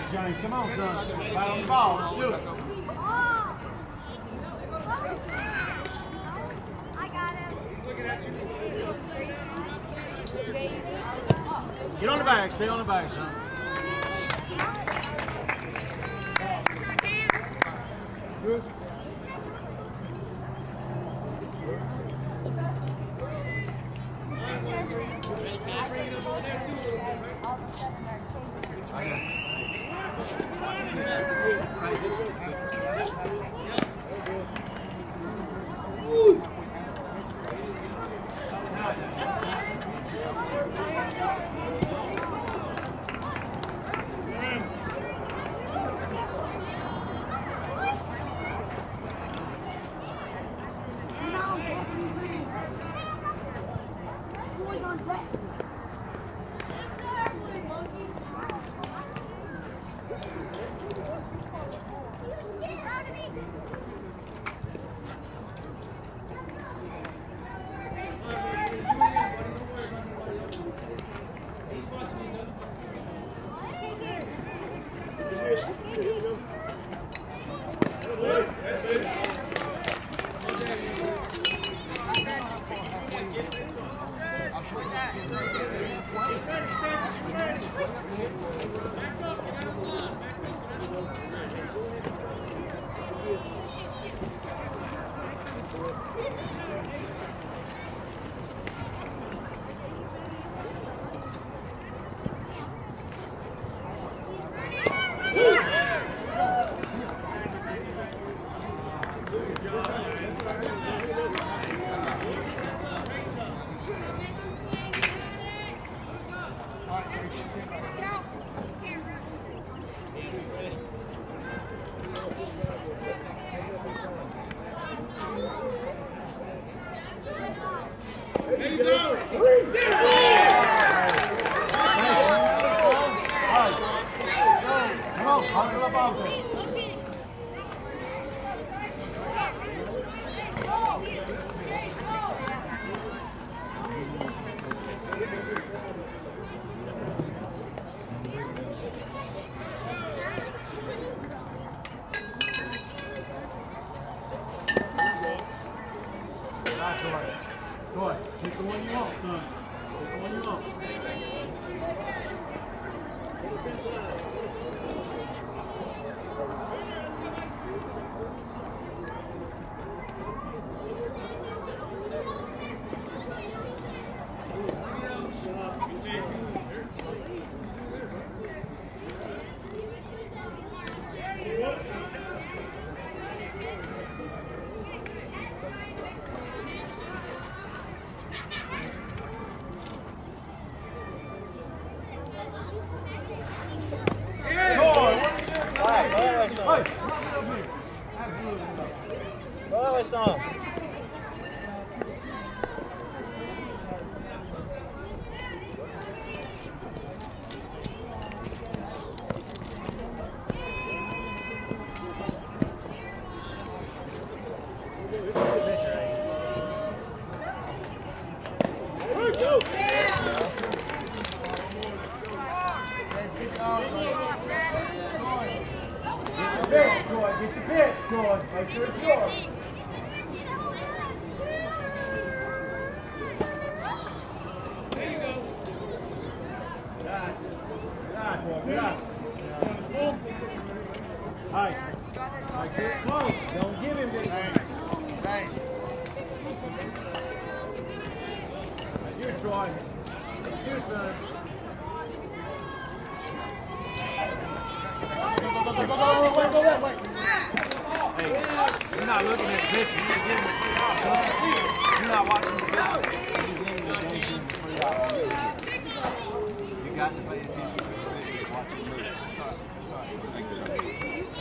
James. Come on, son. Right on the ball. Let's do it. I got him. Get on the bag. Stay on the bag, son. Good. Go ahead. Take the one you want, son. Take the one you want. Get your pitch, Troy. Make sure it's yours. There you go. Good eye. Good eye, Troy. Good eye. All right. All right, get close. Don't give him this. Thanks. Right here, Troy. Right here, son. Wait. Hey, you're not looking at the picture. You're getting the free out. You're not watching the picture. You're getting the game free out. You got to pay attention to the picture. Watch it move. Sorry.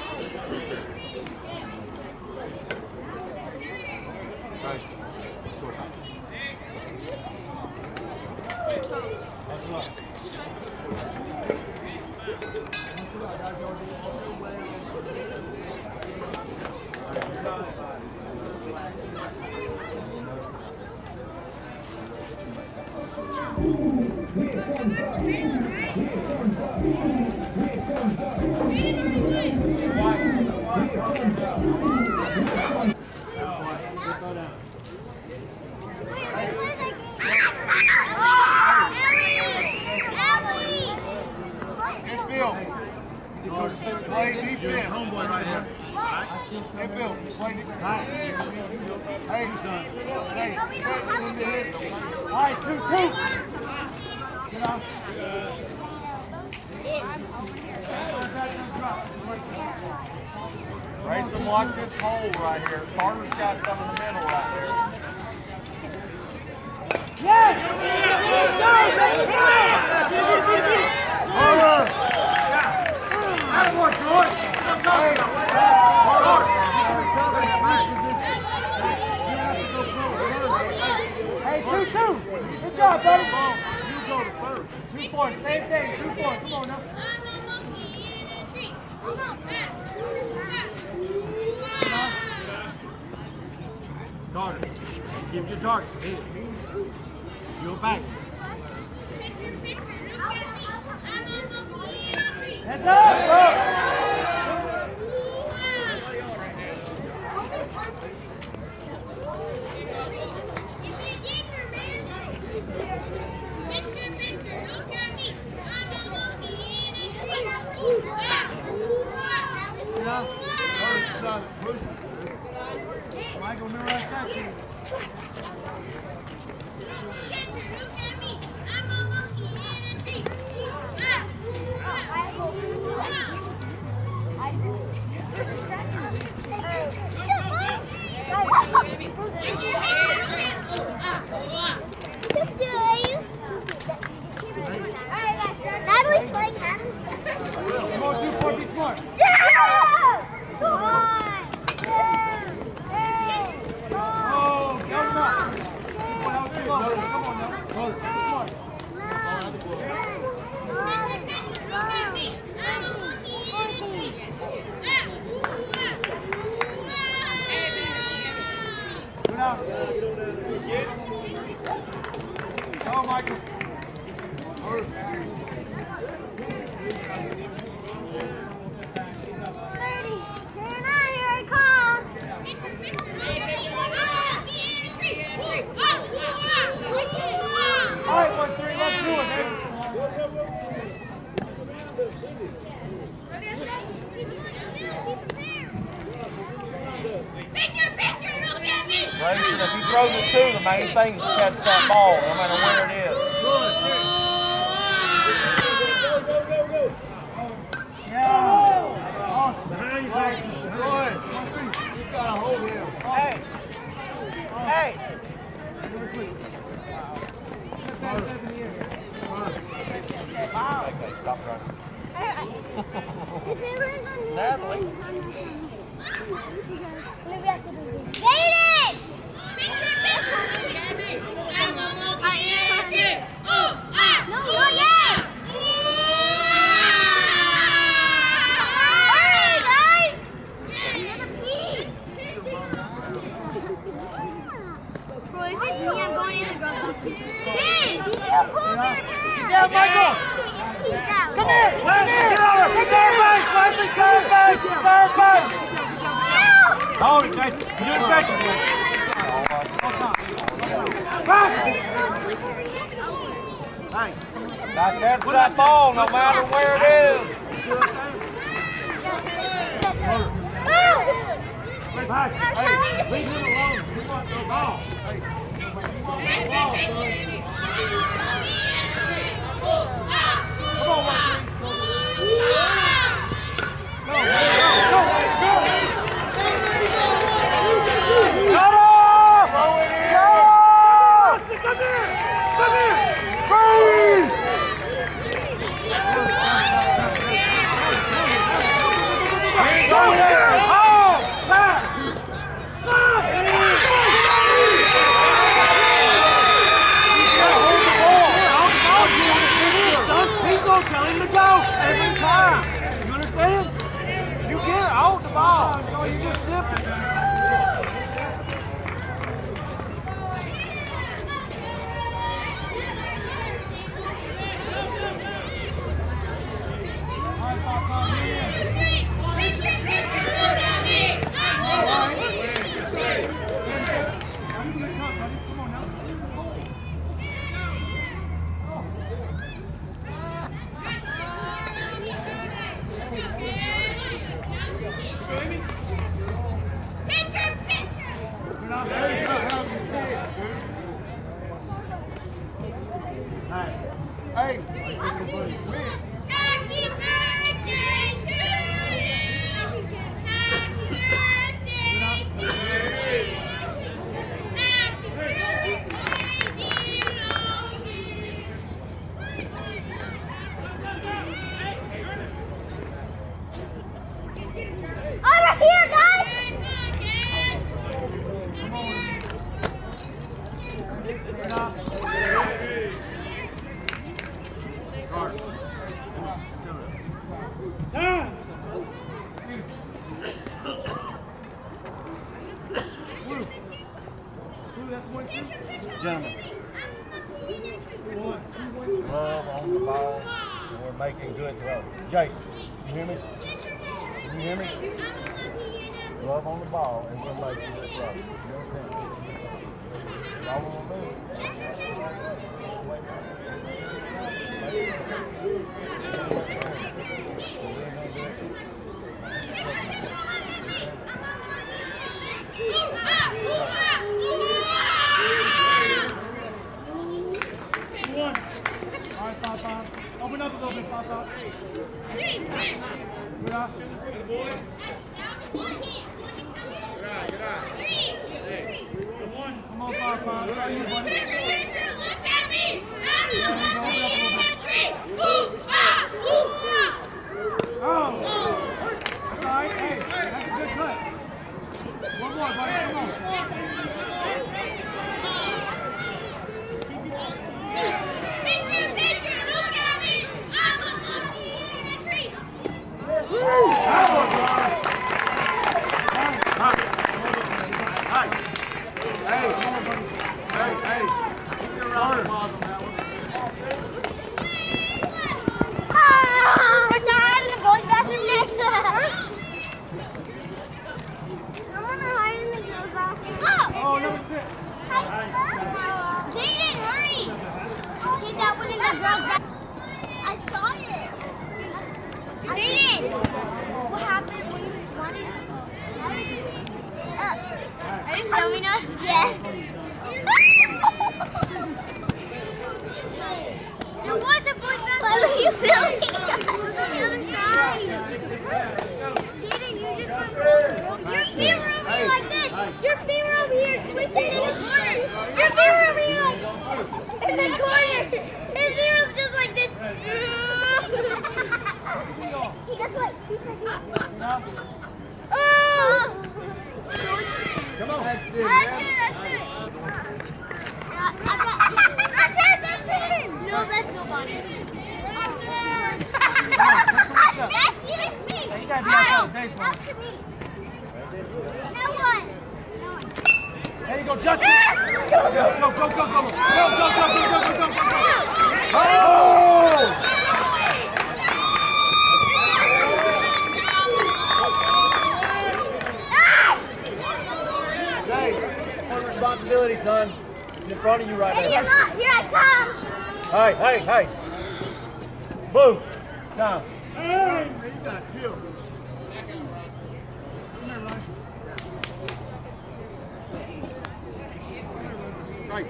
Right. Short time. That's a lot. Here comes Bill. Play defense. Homeboy right here. Hey, Bill. Play defense. Hey, all right, 2-2. Get off. Grayson, watch this hole right here. Carter's got some in the middle right there. Yes! Hey, 2-2. Good job, buddy. You go to first. 2 points. Same thing. 2 points. Come on now. Carter, give your target. Here. You're back. That's up! Michael, remember I got you. Natalie's playing Adam. Come on, 2-4, be smart. Yeah! Oh, go now. Come on now. Come on. Go, Michael. All right, 1-3, let's do it, man. Grayson, if he throws it to the main thing is to catch that ball, no matter where it is. Yeah. Awesome. Behind you, Grayson. Good. You've got to hold him. Hey. Hey. Stop running. Natalie. Jaden! No, not yet! Hurry, guys! Troy, if it's me, I'm going in the garden. Hey, you pull their hair! Yeah, Michael! Come here! Come here! Come there, Mike! Leslie, come back! Third base! Oh, you're doing catch it. Back! Hey, got to answer that ball no matter where it is. Back! Hey, leave him alone. He wants no ball. Hey, come on, Wesley. Go, go, go! Come on! Go in here! Go! Come here! Come here! Freeze! Go here! Oh! Back! Stop! He's going to tell him to go every time. You understand? You can't hold the ball. So you just sip it. Gentlemen. Love on the ball, and we're making good throws. Jake, you hear me? You hear me? Love on the ball, and we're making good throws. You understand? All we're going to Open up a little bit, Papa. Good eye. Good eye. Good one. Come on, Papa. Try you, buddy. Look at me. Oh. That's all right. Hey, that's a good cut. One more, buddy. Come on. What happened when you wanted? Are you filming us? Yeah. There was a voice back. Why were you filming us? It was on the other side. Zayden, you just went wrong. Your feet were over here like this. Your feet were over here twisted in the corner. Your feet were over here like in the corner. His feet were just like this. Guess what? He said oh! Come on. That's it. That's it. No, that's nobody. That's you. It's me. You gotta be outside the baseline. That's me. No one. There you go, Justin. Go. Oh! Responsibility, son. It's in front of you right now. Here I come. Hey. Move. Now. Hey, you gotta chill. Come here, Ryan. Right.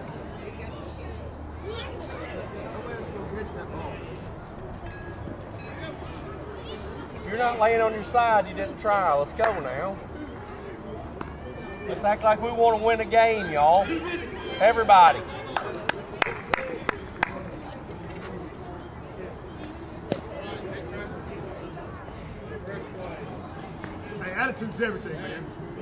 If you're not laying on your side, you didn't try. Let's go now. Let's act like we want to win a game, y'all. Everybody. Hey, attitude's everything, man.